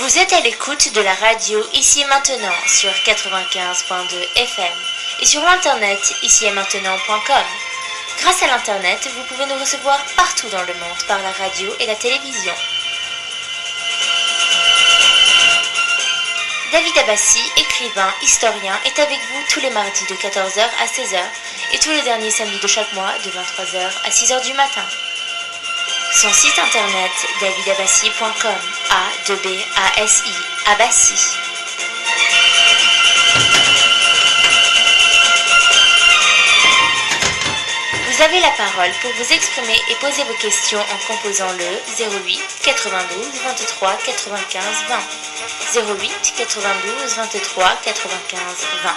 Vous êtes à l'écoute de la radio Ici et Maintenant sur 95.2 FM et sur l'internet ici-et-maintenant.com. Grâce à l'internet, vous pouvez nous recevoir partout dans le monde par la radio et la télévision. David Abbassi, écrivain, historien, est avec vous tous les mardis de 14h à 16h et tous les derniers samedis de chaque mois de 23h à 6h du matin. Son site internet davidabassi.com, A-2-B-A-S-I, Abbassi. Vous avez la parole pour vous exprimer et poser vos questions en composant le 08 92 23 95 20. 08 92 23 95 20.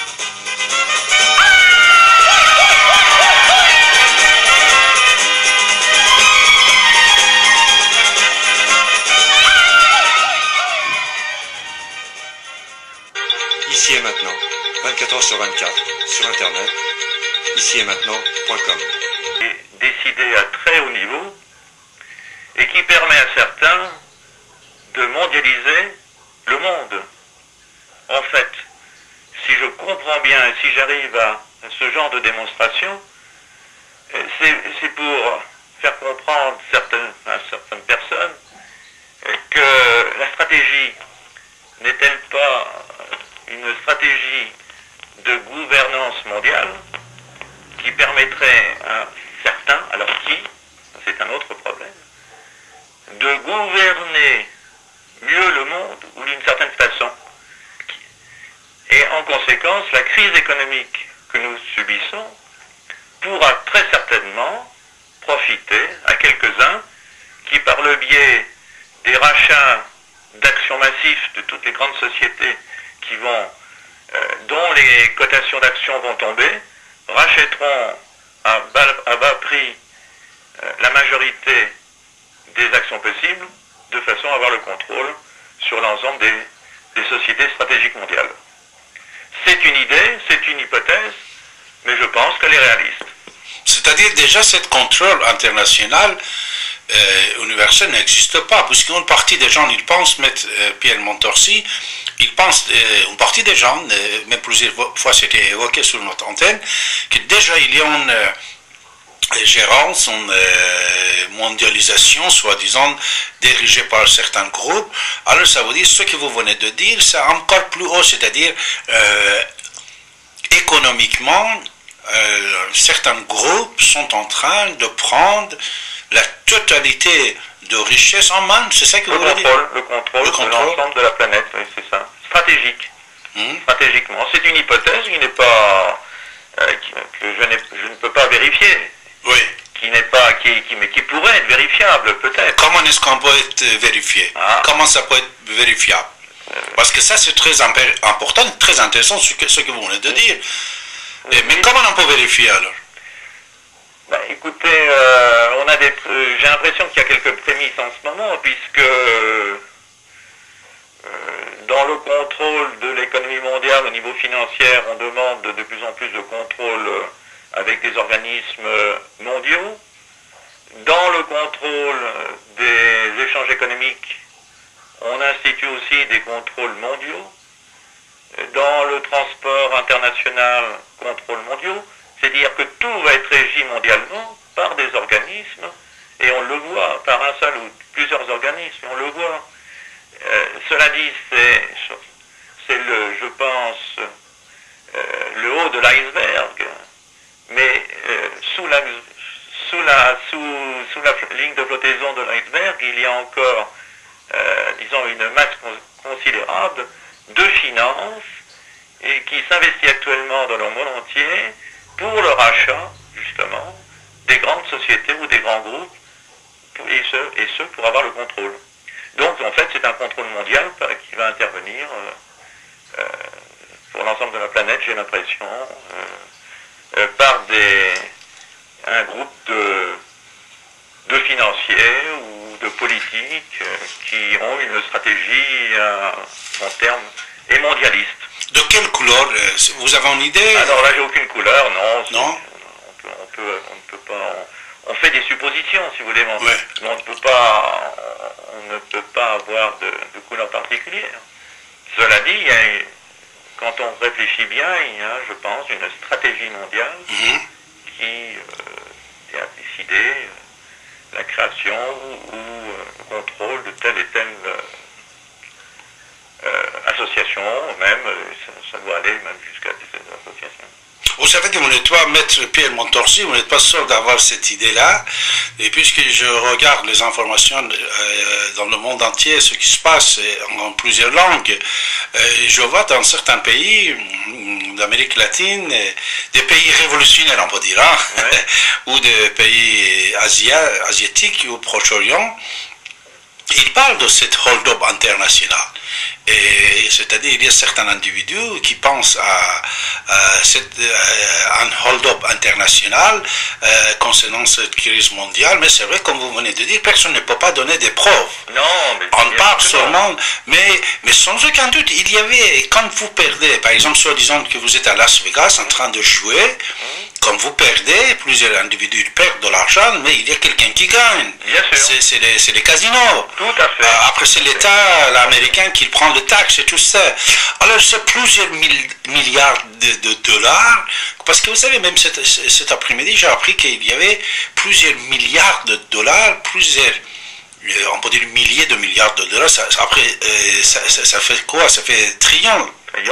Ici et maintenant, 24 heures sur 24, sur internet, ici-et-maintenant.com. Décidé à très haut niveau et qui permet à certains de mondialiser le monde. En fait, si je comprends bien et si j'arrive à ce genre de démonstration, c'est pour faire comprendre à certaines personnes que la stratégie n'est-elle pas une stratégie de gouvernance mondiale qui permettrait à certains, alors qui, c'est un autre problème, de gouverner mieux le monde ou d'une certaine façon. Et en conséquence, la crise économique que nous subissons pourra très certainement profiter à quelques-uns qui, par le biais des rachats d'actions massifs de toutes les grandes sociétés dont les cotations d'actions vont tomber, rachèteront à bas prix la majorité des actions possibles, de façon à avoir le contrôle sur l'ensemble des sociétés stratégiques mondiales. C'est une idée, c'est une hypothèse, mais je pense qu'elle est réaliste. C'est-à-dire déjà, ce contrôle international universel n'existe pas, puisqu'une partie des gens, ils pensent, Maître Pierre Montorsi, ils pensent, une partie des gens, même plusieurs fois c'était évoqué sur notre antenne, que déjà il y a une gérance, une mondialisation, soi-disant, dirigée par certains groupes. Alors ça veut dire, ce que vous venez de dire, c'est encore plus haut, c'est-à-dire économiquement, certains groupes sont en train de prendre la totalité de richesse en main, c'est ça que vous voulez dire? Le contrôle de l'ensemble de la planète, oui, c'est ça. Stratégique. Stratégiquement. C'est une hypothèse qui n'est pas que je ne peux pas vérifier. Oui. Mais qui pourrait être vérifiable, peut-être. Comment est-ce qu'on peut être vérifié? Comment ça peut être vérifiable? Parce que ça, c'est très important, très intéressant, ce que vous venez de dire. Mais comment on peut vérifier alors? Écoutez, j'ai l'impression qu'il y a quelques prémices en ce moment, puisque dans le contrôle de l'économie mondiale au niveau financier, on demande de plus en plus de contrôle avec des organismes mondiaux. Dans le contrôle des échanges économiques, on institue aussi des contrôles mondiaux. Dans le transport international, contrôles mondiaux. C'est-à-dire que tout va être régi mondialement par des organismes, et on le voit, par un seul ou plusieurs organismes, on le voit. Cela dit, c'est je pense, le haut de l'iceberg, mais sous la ligne de flottaison de l'iceberg, il y a encore, disons, une masse considérable de finances et qui s'investit actuellement dans le monde entier pour le rachat, justement, des grandes sociétés ou des grands groupes, et ce pour avoir le contrôle. Donc, en fait, c'est un contrôle mondial qui va intervenir pour l'ensemble de la planète, j'ai l'impression, par un groupe de financiers ou de politiques qui ont une stratégie à long terme et mondialiste. De quelle couleur? Vous avez une idée? Alors là, j'ai aucune couleur, non. Non? On ne peut pas. On fait des suppositions, si vous voulez, mais ouais. on ne peut pas avoir de couleur particulière. Cela dit, quand on réfléchit bien, il y a, je pense, une stratégie mondiale qui a décidé la création ou le contrôle de telle et telle association, même, ça doit aller même jusqu'à des associations. Vous savez que vous n'êtes pas maître Pierre Montorsi, vous n'êtes pas sûr d'avoir cette idée-là. Et puisque je regarde les informations dans le monde entier, ce qui se passe en plusieurs langues, je vois dans certains pays d'Amérique latine, des pays révolutionnaires, on peut dire, hein, ouais. Ou des pays asiatiques ou Proche-Orient, ils parlent de cette hold-up international. Et c'est-à-dire il y a certains individus qui pensent à un hold-up international concernant cette crise mondiale, mais c'est vrai, comme vous venez de dire, personne ne peut pas donner des preuves. Non, mais on parle seulement, mais sans aucun doute, il y avait, quand vous perdez, par exemple, soi-disant que vous êtes à Las Vegas en train de jouer, quand vous perdez, plusieurs individus perdent de l'argent, mais il y a quelqu'un qui gagne. C'est les casinos. Tout à fait. Après, c'est l'État américain qui prend le taxe et tout ça. Alors, c'est plusieurs milliards de dollars. Parce que vous savez, même cet après-midi, j'ai appris qu'il y avait plusieurs milliards de dollars, on peut dire milliers de milliards de dollars. Après, ça fait quoi? Ça fait trillions.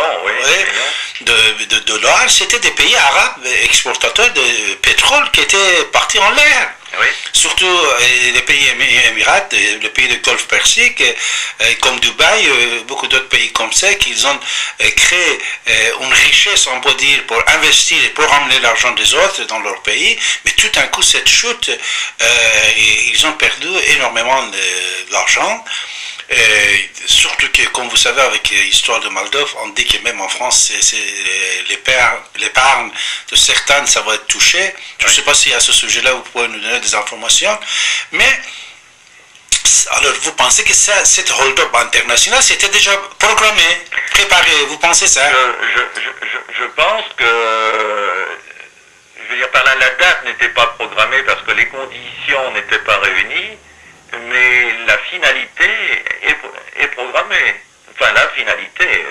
De dollars, c'était des pays arabes exportateurs de pétrole qui étaient partis en l'air. Oui. Surtout les pays émirats, les pays du Golfe Persique, comme Dubaï, beaucoup d'autres pays comme ça, qu'ils ont créé une richesse, on peut dire, pour investir et pour ramener l'argent des autres dans leur pays. Mais tout d'un coup, cette chute, ils ont perdu énormément d'argent. Surtout que, comme vous savez, avec l'histoire de Madoff, on dit que même en France, l'épargne de certains, ça va être touché. Je ne sais pas si à ce sujet-là, vous pouvez nous donner des informations. Mais, alors, vous pensez que cette hold-up internationale, c'était déjà programmé, préparé, vous pensez ça? Je pense que, je veux dire par là, la date n'était pas programmée parce que les conditions n'étaient pas réunies. Mais la finalité est programmée. Enfin, la finalité.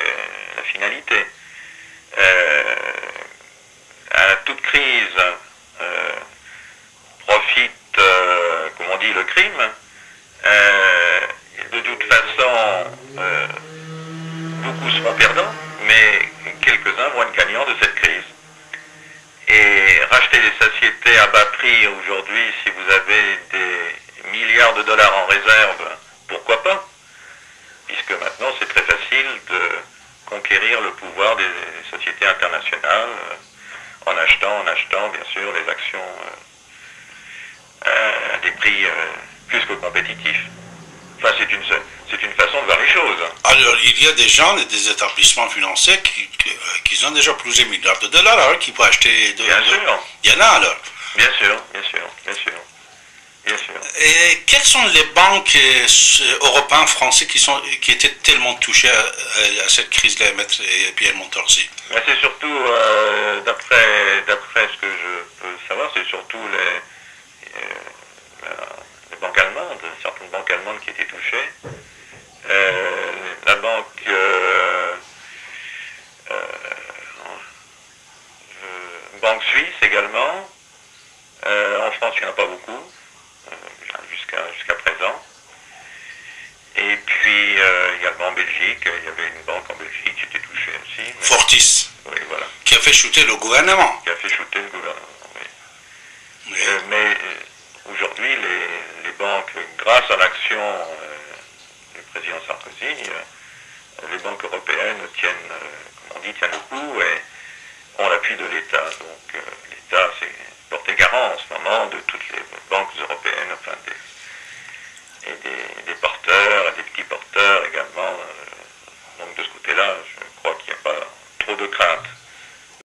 À toute crise profite, comme on dit, le crime. De toute façon, beaucoup seront perdants, mais quelques-uns vont être gagnants de cette crise. Et racheter des sociétés à bas prix aujourd'hui, si vous avez des milliards de dollars en réserve, pourquoi pas? Puisque maintenant c'est très facile de conquérir le pouvoir des sociétés internationales en achetant bien sûr les actions à des prix plus que compétitifs. Enfin, c'est une façon de voir les choses. Alors, il y a des gens et des établissements financiers qui ont déjà plusieurs milliards de dollars, alors qui peuvent acheter Bien sûr. Il y en a alors. Bien sûr. Et quelles sont les banques européennes, français qui étaient tellement touchées à cette crise-là, Maître Pierre Montorsi? C'est surtout, d'après ce que je peux savoir, c'est surtout les banques allemandes, certaines banques allemandes qui étaient touchées. La banque suisse également. En France, il n'y en a pas beaucoup. Jusqu'à présent. Et puis également en Belgique, il y avait une banque en Belgique qui était touchée aussi. Fortis. Oui, voilà. Qui a fait chuter le gouvernement. Oui. Mais aujourd'hui, les banques, grâce à l'action du président Sarkozy, les banques européennes tiennent le coup et ont l'appui de l'État. Donc l'État s'est porté garant en ce moment de toutes les